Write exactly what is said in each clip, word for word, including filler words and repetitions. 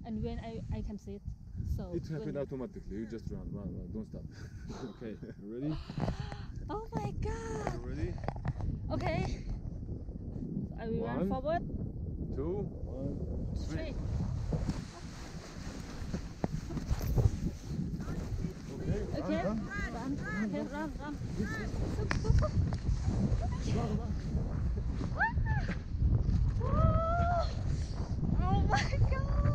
and when I, I can sit. So It happened when... automatically. You just run, run, run. Don't stop. Okay, ready? Oh my god! You ready? Okay. I will One, run forward. Two, one, three. Three. Okay, Okay. run, Run. Okay, run, run. run, run. Oh my god!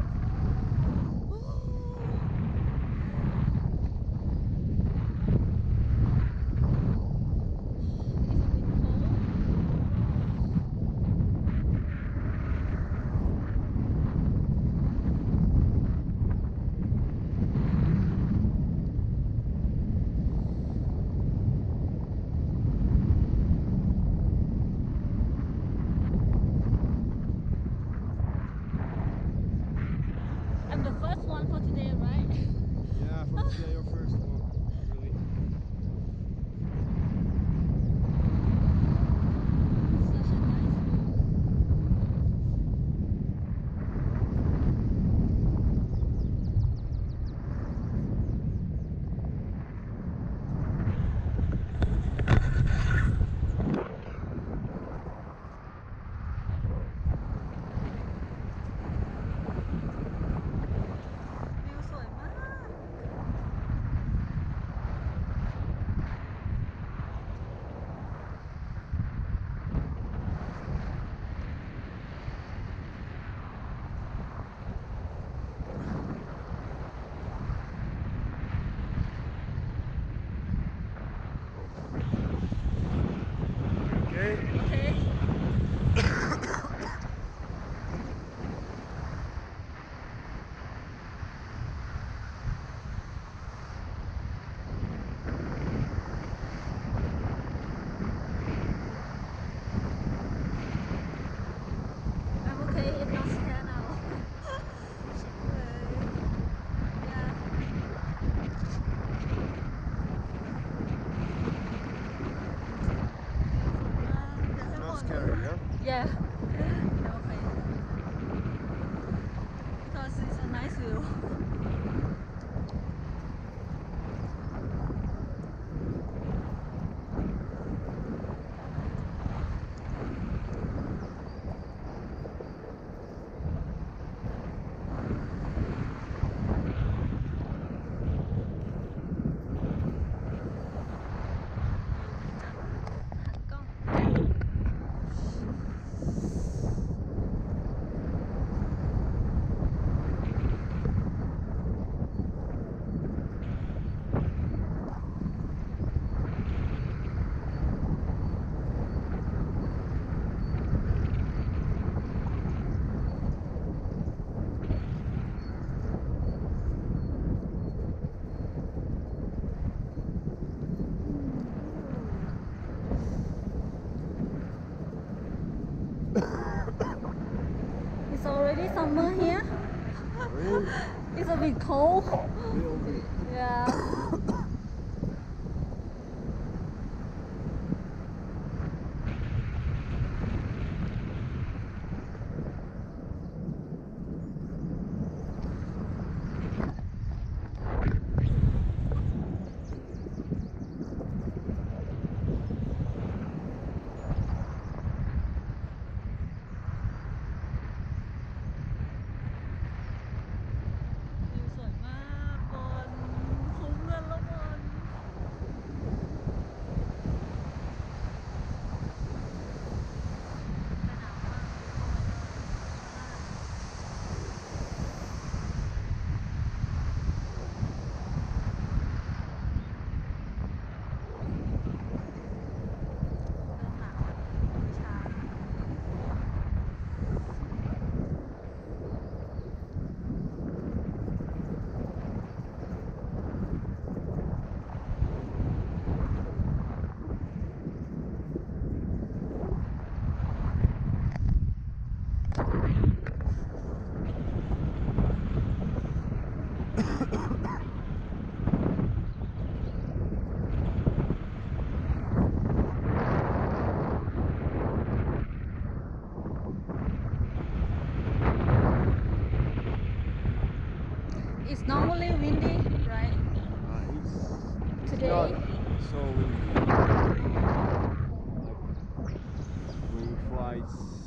I'm the first one for today, right? Yeah, for today your first one. Really. Such a nice view.วิวสวยมาก Okay. Okay. I'm okay, it's not scared now. Not scary, huh? Yeah. Yeah. Okay. Because it's a nice view. It's already summer here. Really? It's a bit cold. Really? Yeah. it's normally windy, right? Uh, it's, it's Today? not so windy. Like, wind flies